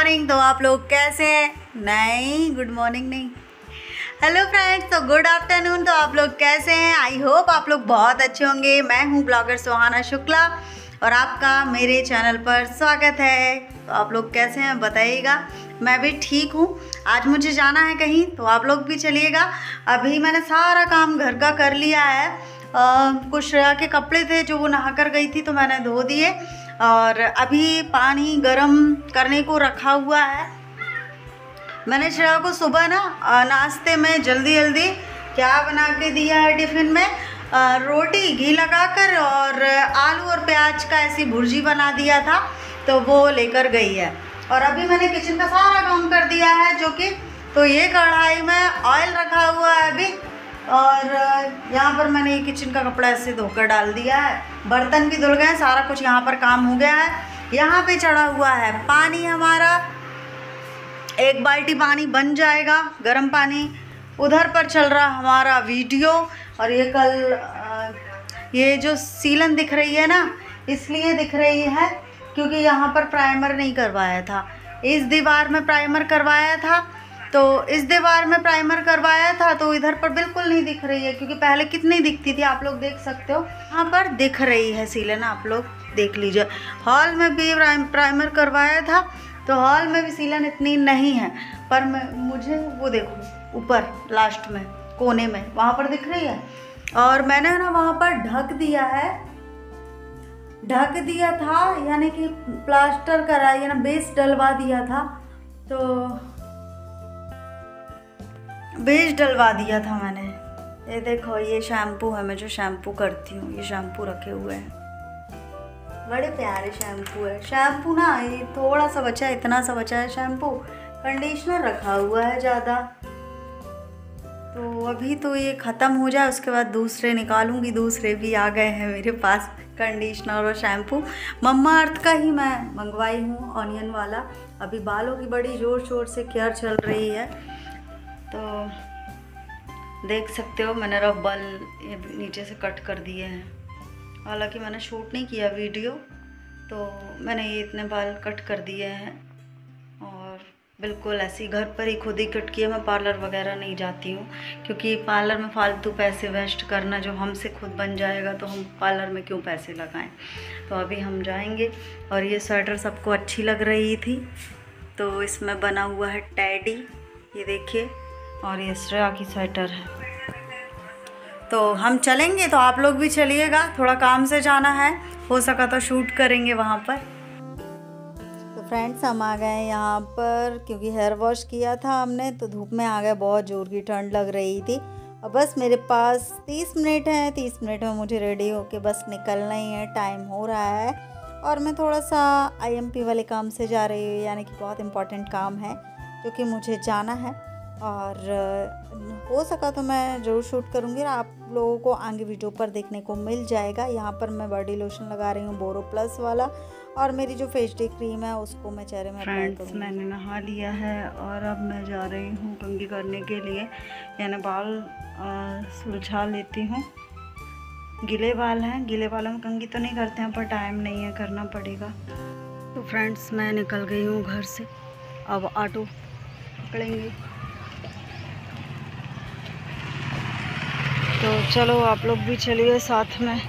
Morning. तो आप लोग कैसे हैं? नहीं, गुड मॉर्निंग नहीं, हेलो फ्रेंड्स, तो गुड आफ्टरनून। तो आप लोग कैसे हैं? आई होप आप लोग बहुत अच्छे होंगे। मैं हूं ब्लॉगर सुहाना शुक्ला और आपका मेरे चैनल पर स्वागत है। तो आप लोग कैसे हैं बताइएगा। मैं भी ठीक हूं। आज मुझे जाना है कहीं, तो आप लोग भी चलिएगा। अभी मैंने सारा काम घर का कर लिया है। कुछ श्रेया के कपड़े थे जो वो नहा कर गई थी, तो मैंने धो दिए और अभी पानी गरम करने को रखा हुआ है। मैंने श्रेया को सुबह ना नाश्ते में जल्दी जल्दी क्या बना के दिया है टिफ़िन में, रोटी घी लगाकर और आलू और प्याज का ऐसी भुर्जी बना दिया था, तो वो लेकर गई है। और अभी मैंने किचन का सारा काम कर दिया है, जो कि तो ये कढ़ाई में ऑयल रखा हुआ है अभी, और यहाँ पर मैंने ये किचन का कपड़ा ऐसे धोकर डाल दिया है। बर्तन भी धुल गए, सारा कुछ यहाँ पर काम हो गया है। यहाँ पे चढ़ा हुआ है पानी हमारा, 1 बाल्टी पानी बन जाएगा गर्म पानी। उधर पर चल रहा हमारा वीडियो। और ये कल ये जो सीलन दिख रही है ना, इसलिए दिख रही है क्योंकि यहाँ पर प्राइमर नहीं करवाया था। इस दीवार में प्राइमर करवाया था, तो इस दीवार में प्राइमर करवाया था, तो इधर पर बिल्कुल नहीं दिख रही है, क्योंकि पहले कितनी दिखती थी आप लोग देख सकते हो। यहाँ पर दिख रही है सीलन, आप लोग देख लीजिए। हॉल में भी प्राइमर करवाया था, तो हॉल में भी सीलन इतनी नहीं है, पर मुझे वो देखो ऊपर लास्ट में कोने में वहाँ पर दिख रही है। और मैंने ना वहाँ पर ढक दिया था, यानी कि प्लास्टर करा, यानी बेस डलवा दिया था, तो बेस डलवा दिया था मैंने। ये देखो, ये शैम्पू है, मैं जो शैम्पू करती हूँ, ये शैम्पू रखे हुए हैं, बड़े प्यारे शैम्पू है। शैम्पू ना ये थोड़ा सा बचा है, इतना सा बचा है शैम्पू। कंडीशनर रखा हुआ है ज़्यादा, तो अभी तो ये ख़त्म हो जाए, उसके बाद दूसरे निकालूंगी। दूसरे भी आ गए हैं मेरे पास, कंडीशनर और शैम्पू। मम्मा अर्थ का ही मैं मंगवाई हूँ, ऑनियन वाला। अभी बालों की बड़ी ज़ोर शोर से केयर चल रही है, तो देख सकते हो मैंने रफ बाल नीचे से कट कर दिए हैं। हालांकि मैंने शूट नहीं किया वीडियो, तो मैंने ये इतने बाल कट कर दिए हैं और बिल्कुल ऐसे ही घर पर ही खुद ही कट किया। मैं पार्लर वगैरह नहीं जाती हूँ, क्योंकि पार्लर में फालतू पैसे वेस्ट करना, जो हमसे खुद बन जाएगा तो हम पार्लर में क्यों पैसे लगाएं। तो अभी हम जाएंगे। और ये स्वेटर सबको अच्छी लग रही थी, तो इसमें बना हुआ है टैडी, ये देखिए, और ये श्रेया की स्वेटर है। तो हम चलेंगे, तो आप लोग भी चलिएगा। थोड़ा काम से जाना है, हो सका तो शूट करेंगे वहाँ पर। तो फ्रेंड्स, हम आ गए यहाँ पर, क्योंकि हेयर वॉश किया था हमने, तो धूप में आ गए। बहुत ज़ोर की ठंड लग रही थी, और बस मेरे पास 30 मिनट हैं। 30 मिनट में मुझे रेडी होके बस निकलना ही है, टाइम हो रहा है। और मैं थोड़ा सा IMP वाले काम से जा रही हूँ, यानी कि बहुत इम्पोर्टेंट काम है जो कि मुझे जाना है। और हो सका तो मैं ज़रूर शूट करूँगी, आप लोगों को आगे वीडियो पर देखने को मिल जाएगा। यहाँ पर मैं बॉडी लोशन लगा रही हूँ, बोरो प्लस वाला, और मेरी जो फेस डे क्रीम है उसको मैं चेहरे में अप्लाई करूँगी। मैंने नहा लिया है और अब मैं जा रही हूँ कंघी करने के लिए, यानी बाल सुलझा लेती हूँ। गीले बाल हैं, गीले बालों में कंघी तो नहीं करते हैं, पर टाइम नहीं है, करना पड़ेगा। तो फ्रेंड्स, मैं निकल गई हूँ घर से, अब ऑटो पकड़ेंगे। तो चलो आप लोग भी चलिए साथ में।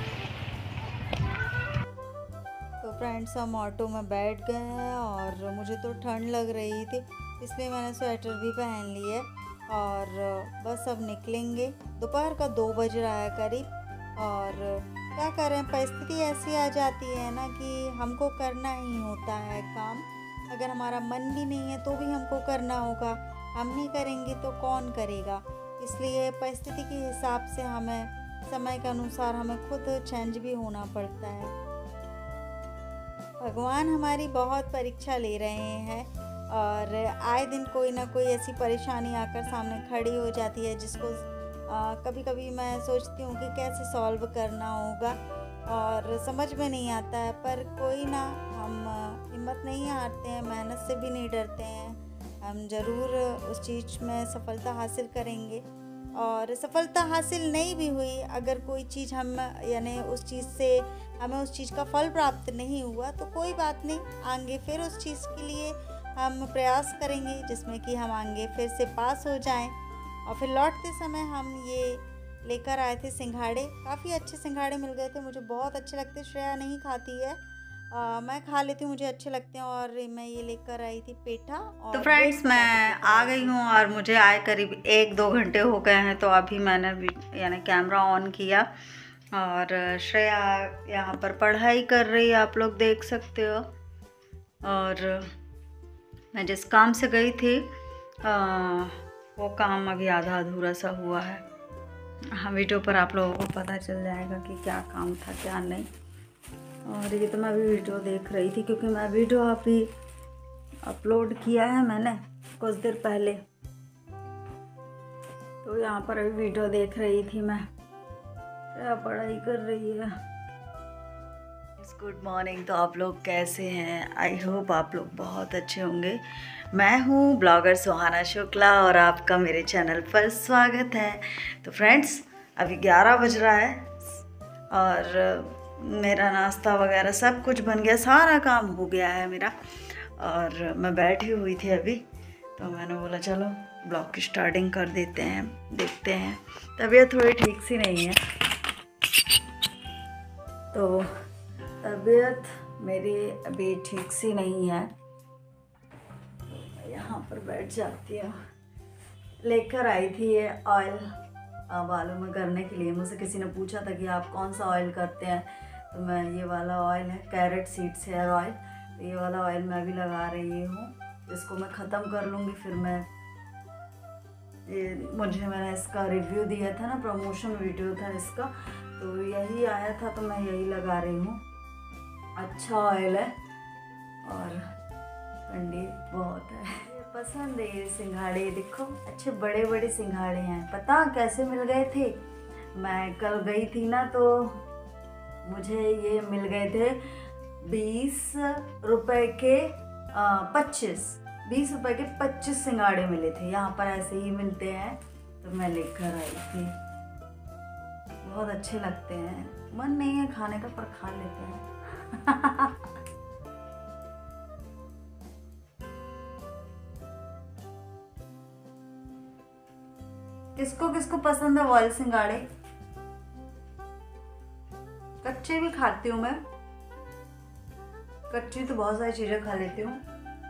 तो फ्रेंड्स, हम ऑटो में बैठ गए हैं और मुझे तो ठंड लग रही थी, इसलिए मैंने स्वेटर भी पहन ली है। और बस अब निकलेंगे। दोपहर का 2 बज रहा है करीब, और क्या करें, परिस्थिति ऐसी आ जाती है ना कि हमको करना ही होता है काम। अगर हमारा मन भी नहीं है तो भी हमको करना होगा, हम नहीं करेंगे तो कौन करेगा। इसलिए परिस्थिति के हिसाब से हमें, समय के अनुसार हमें खुद चेंज भी होना पड़ता है। भगवान हमारी बहुत परीक्षा ले रहे हैं, और आए दिन कोई ना कोई ऐसी परेशानी आकर सामने खड़ी हो जाती है, जिसको कभी कभी मैं सोचती हूँ कि कैसे सॉल्व करना होगा, और समझ में नहीं आता है। पर कोई ना, हम हिम्मत नहीं हारते हैं, मेहनत से भी नहीं डरते हैं। हम ज़रूर उस चीज़ में सफलता हासिल करेंगे। और सफलता हासिल नहीं भी हुई, अगर कोई चीज़ हम, यानी उस चीज़ से हमें उस चीज़ का फल प्राप्त नहीं हुआ, तो कोई बात नहीं, आगे फिर उस चीज़ के लिए हम प्रयास करेंगे जिसमें कि हम आगे फिर से पास हो जाएं। और फिर लौटते समय हम ये लेकर आए थे सिंघाड़े। काफ़ी अच्छे सिंघाड़े मिल गए थे, मुझे बहुत अच्छे लगते। श्रेया नहीं खाती है, मैं खा लेती हूँ, मुझे अच्छे लगते हैं। और मैं ये लेकर आई थी पेठा। और तो फ्रेंड्स मैं आ गई हूँ और मुझे आए करीब 1-2 घंटे हो गए हैं। तो अभी मैंने यानी कैमरा ऑन किया और श्रेया यहाँ पर पढ़ाई कर रही है, आप लोग देख सकते हो। और मैं जिस काम से गई थी वो काम अभी आधा अधूरा सा हुआ है। हाँ, वीडियो पर आप लोगों को पता चल जाएगा कि क्या काम था क्या नहीं। और ये तो मैं अभी वीडियो देख रही थी क्योंकि मैं वीडियो अभी अपलोड किया है मैंने कुछ देर पहले। तो यहाँ पर अभी वीडियो देख रही थी मैं। क्या पढ़ाई कर रही है। Good morning. तो आप लोग कैसे हैं? आई होप आप लोग बहुत अच्छे होंगे। मैं हूँ ब्लॉगर सुहाना शुक्ला और आपका मेरे चैनल पर स्वागत है। तो फ्रेंड्स अभी 11 बज रहा है और मेरा नाश्ता वगैरह सब कुछ बन गया, सारा काम हो गया है मेरा। और मैं बैठी हुई थी अभी, तो मैंने बोला चलो ब्लॉग की स्टार्टिंग कर देते हैं, देखते हैं। तबीयत थोड़ी ठीक सी नहीं है, तो तबीयत मेरी अभी ठीक सी नहीं है। यहाँ पर बैठ जाती हूँ। लेकर आई थी ये ऑयल बालों में करने के लिए। मुझसे किसी ने पूछा था कि आप कौन सा ऑयल करते हैं, तो मैं ये वाला ऑयल है कैरेट सीड्स हेयर ऑयल। तो ये वाला ऑयल मैं भी लगा रही हूँ। इसको मैं ख़त्म कर लूँगी, फिर मैं मैंने इसका रिव्यू दिया था ना, प्रमोशन वीडियो था इसका, तो यही आया था तो मैं यही लगा रही हूँ। अच्छा ऑयल है और ठंडी बहुत है। पसंद है ये सिंघाड़े, देखो अच्छे बड़े बड़े सिंघाड़े हैं। पता कैसे मिल गए थे? मैं कल गई थी ना, तो मुझे ये मिल गए थे 20 रुपए के 20 रुपए के 25 सिंघाड़े मिले थे। यहाँ पर ऐसे ही मिलते हैं, तो मैं लेकर आई थी। बहुत अच्छे लगते हैं, मन नहीं है खाने का पर खा लेते हैं। किसको किसको पसंद है बॉयल सिंघाड़े? कच्चे भी खाती हूँ मैं, कच्ची तो बहुत सारी चीजें खा लेती हूँ।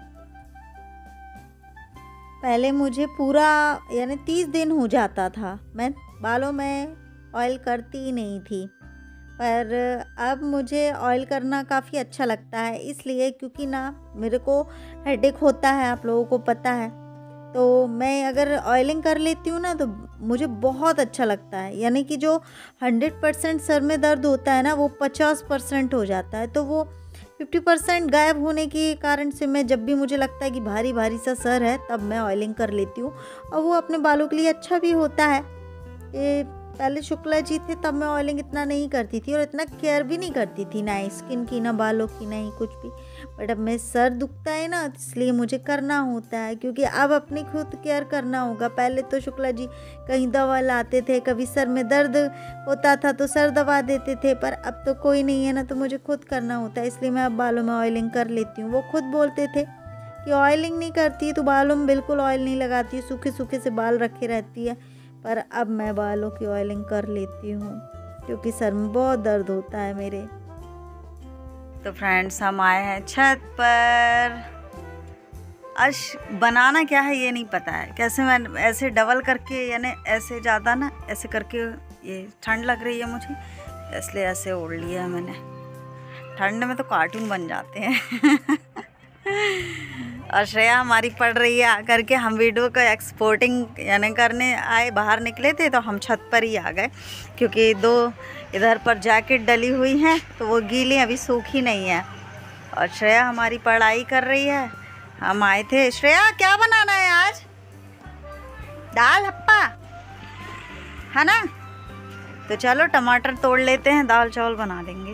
पहले मुझे पूरा यानी 30 दिन हो जाता था, मैं बालों में ऑयल करती ही नहीं थी। पर अब मुझे ऑयल करना काफ़ी अच्छा लगता है, इसलिए क्योंकि ना मेरे को हेडेक होता है, आप लोगों को पता है। तो मैं अगर ऑयलिंग कर लेती हूँ ना तो मुझे बहुत अच्छा लगता है। यानी कि जो 100% सर में दर्द होता है ना, वो 50% हो जाता है। तो वो 50% गायब होने के कारण से मैं जब भी मुझे लगता है कि भारी भारी सा सर है, तब मैं ऑयलिंग कर लेती हूँ। और वो अपने बालों के लिए अच्छा भी होता है। ये पहले शुक्ला जी थे तब मैं ऑयलिंग इतना नहीं करती थी और इतना केयर भी नहीं करती थी, ना स्किन की ना बालों की, नहीं कुछ भी। बट अब मैं सर दुखता है ना, इसलिए मुझे करना होता है, क्योंकि अब अपनी खुद केयर करना होगा। पहले तो शुक्ला जी कहीं दवा लाते थे, कभी सर में दर्द होता था तो सर दवा देते थे, पर अब तो कोई नहीं है ना, तो मुझे खुद करना होता है। इसलिए मैं अब बालों में ऑयलिंग कर लेती हूँ। वो खुद बोलते थे कि ऑयलिंग नहीं करती तो बालों में बिल्कुल ऑयल नहीं लगाती, सूखे सूखे से बाल रखे रहती है। पर अब मैं बालों की ऑयलिंग कर लेती हूँ क्योंकि सर में बहुत दर्द होता है मेरे। तो फ्रेंड्स हम आए हैं छत पर। आज बनाना क्या है ये नहीं पता है, कैसे मैं ऐसे डबल करके यानी ऐसे ज़्यादा ना ऐसे करके, ये ठंड लग रही है मुझे इसलिए ऐसे ओढ़ लिया है मैंने। ठंड में तो कार्टून बन जाते हैं। और श्रेया हमारी पढ़ रही है आकर के। हम वीडियो का एक्सपोर्टिंग यानी करने आए, बाहर निकले थे तो हम छत पर ही आ गए क्योंकि 2 इधर पर जैकेट डली हुई हैं तो वो गीली अभी सूखी नहीं है। और श्रेया हमारी पढ़ाई कर रही है। हम आए थे। श्रेया क्या बनाना है आज? दाल हप्पा है ना? तो चलो टमाटर तोड़ लेते हैं, दाल चावल बना लेंगे।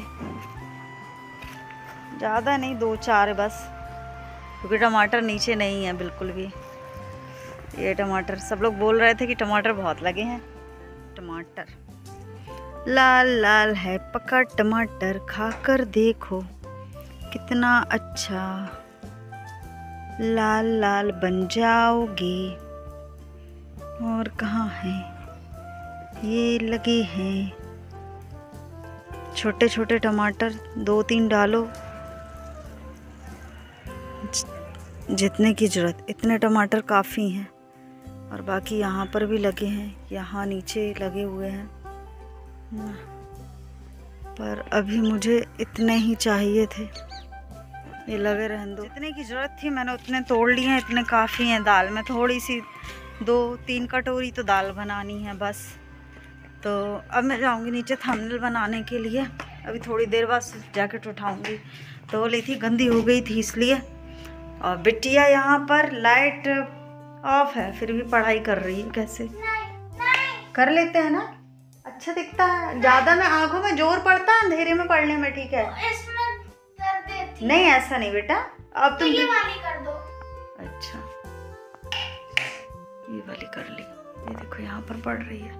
ज़्यादा नहीं, 2-4 बस, क्योंकि टमाटर नीचे नहीं है बिल्कुल भी। ये टमाटर सब लोग बोल रहे थे कि टमाटर बहुत लगे हैं। टमाटर लाल लाल है पका टमाटर, खाकर देखो कितना अच्छा। लाल लाल बन जाओगे। और कहाँ है? ये लगे हैं छोटे छोटे टमाटर, 2-3 डालो जितने की ज़रूरत। इतने टमाटर काफ़ी हैं। और बाकी यहाँ पर भी लगे हैं, यहाँ नीचे लगे हुए हैं, पर अभी मुझे इतने ही चाहिए थे। ये लगे रहने दो। जितने की ज़रूरत थी मैंने उतने तोड़ लिए हैं, इतने काफ़ी हैं। दाल में थोड़ी सी 2-3 कटोरी तो दाल बनानी है बस। तो अब मैं जाऊंगी नीचे थंबनेल बनाने के लिए। अभी थोड़ी देर बाद जैकेट उठाऊंगी। तो ली थी, गंदी हो गई थी इसलिए। और बिटिया यहाँ पर लाइट ऑफ है फिर भी पढ़ाई कर रही है। कैसे कर लेते हैं ना, अच्छा दिखता है। ज़्यादा में आंखों में जोर पड़ता है अंधेरे में पढ़ने में, ठीक है। नहीं ऐसा नहीं बेटा, अब तुम ये वाली कर दो। अच्छा ये वाली कर ली। ये देखो यहाँ पर पढ़ रही है।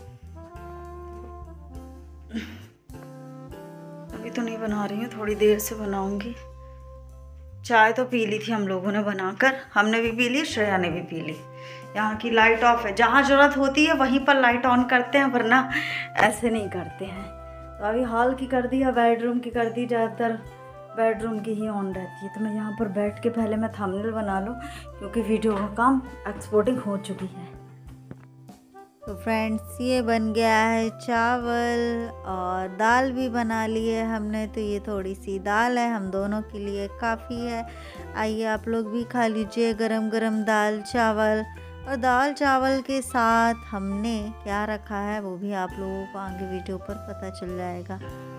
अभी तो नहीं बना रही हूँ, थोड़ी देर से बनाऊंगी। चाय तो पी ली थी हम लोगों ने बनाकर, हमने भी पी ली, श्रेया ने भी पी ली। यहाँ की लाइट ऑफ है, जहाँ ज़रूरत होती है वहीं पर लाइट ऑन करते हैं, वरना ऐसे नहीं करते हैं। तो अभी हॉल की कर दी है, बेडरूम की कर दी, ज़्यादातर बेडरूम की ही ऑन रहती है। तो मैं यहाँ पर बैठ के पहले मैं थंबनेल बना लूँ, क्योंकि वीडियो का काम एक्सपोर्टिंग हो चुकी है। तो फ्रेंड्स ये बन गया है चावल, और दाल भी बना ली है हमने। तो ये थोड़ी सी दाल है, हम दोनों के लिए काफ़ी है। आइए आप लोग भी खा लीजिए गरम गरम दाल चावल। और दाल चावल के साथ हमने क्या रखा है वो भी आप लोगों को आगे वीडियो पर पता चल जाएगा।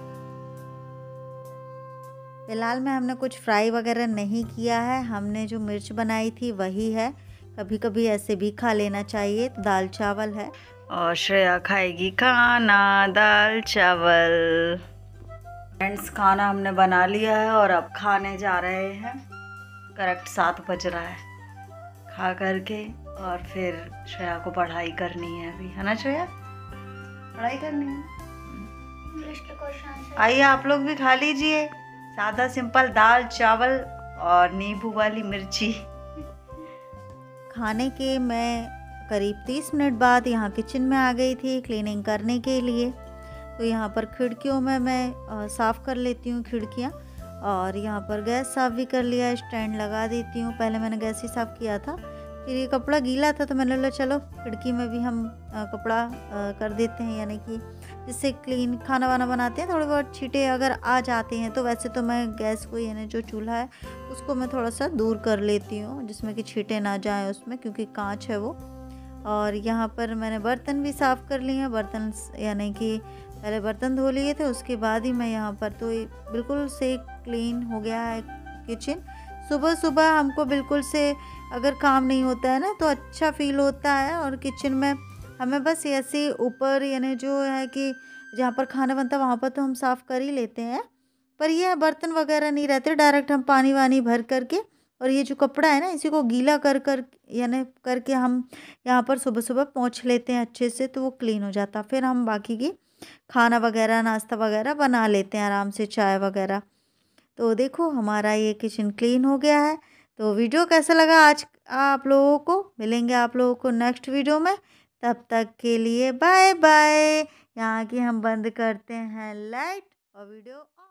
फिलहाल में हमने कुछ फ्राई वगैरह नहीं किया है, हमने जो मिर्च बनाई थी वही है। कभी कभी ऐसे भी खा लेना चाहिए। तो दाल चावल है और श्रेया खाएगी खाना दाल चावल। फ्रेंड्स खाना हमने बना लिया है और अब खाने जा रहे हैं। करेक्ट 7 बज रहा है। खा करके और फिर श्रेया को पढ़ाई करनी है अभी, है ना श्रेया? पढ़ाई करनी है, इंग्लिश के क्वेश्चन। आइए आप लोग भी खा लीजिए। सादा सिंपल दाल चावल और नींबू वाली मिर्ची। खाने के मैं करीब 30 मिनट बाद यहाँ किचन में आ गई थी क्लीनिंग करने के लिए। तो यहाँ पर खिड़कियों में मैं साफ़ कर लेती हूँ खिड़कियाँ, और यहाँ पर गैस साफ़ भी कर लिया, स्टैंड लगा देती हूँ। पहले मैंने गैस ही साफ़ किया था, फिर ये कपड़ा गीला था तो मैंने बोला चलो खिड़की में भी हम कपड़ा कर देते हैं, यानी कि जिससे क्लीन खाना वाना बनाते हैं थोड़े बहुत छींटे अगर आ जाते हैं। तो वैसे तो मैं गैस को, यानी जो चूल्हा है उसको मैं थोड़ा सा दूर कर लेती हूँ जिसमें कि छींटे ना जाएं उसमें, क्योंकि कांच है वो। और यहाँ पर मैंने बर्तन भी साफ़ कर लिए हैं। बर्तन यानी कि पहले बर्तन धो लिए थे, उसके बाद ही मैं यहाँ पर, तो बिल्कुल से क्लीन हो गया है किचन। सुबह सुबह हमको बिल्कुल से अगर काम नहीं होता है ना तो अच्छा फील होता है। और किचन में हमें बस ऐसे ऊपर, यानी जो है कि जहाँ पर खाना बनता है वहाँ पर तो हम साफ़ कर ही लेते हैं, पर ये बर्तन वगैरह नहीं रहते, डायरेक्ट हम पानी वानी भर करके और ये जो कपड़ा है ना इसी को गीला कर यानी करके हम यहाँ पर सुबह सुबह पोंछ लेते हैं अच्छे से, तो वो क्लीन हो जाता। फिर हम बाकी की खाना वगैरह नाश्ता वगैरह बना लेते हैं आराम से, चाय वगैरह। तो देखो हमारा ये किचन क्लीन हो गया है। तो वीडियो कैसा लगा आज आप लोगों को? मिलेंगे आप लोगों को नेक्स्ट वीडियो में, तब तक के लिए बाय बाय। यहाँ की हम बंद करते हैं लाइट और वीडियो।